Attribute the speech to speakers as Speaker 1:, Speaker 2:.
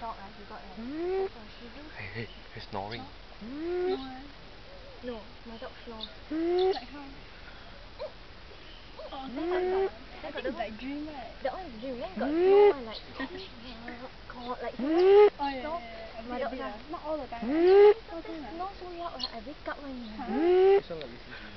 Speaker 1: dog he got like
Speaker 2: Hey, he's snoring.
Speaker 1: No, my dog snores.
Speaker 3: Like how? Oh, then I think it's like dream, right?
Speaker 1: That one is dream. Then got snore one like like
Speaker 3: Oh yeah,
Speaker 1: snore.
Speaker 3: My dog not all the time.
Speaker 1: Snore so loud I wake up one.
Speaker 2: This one like you see.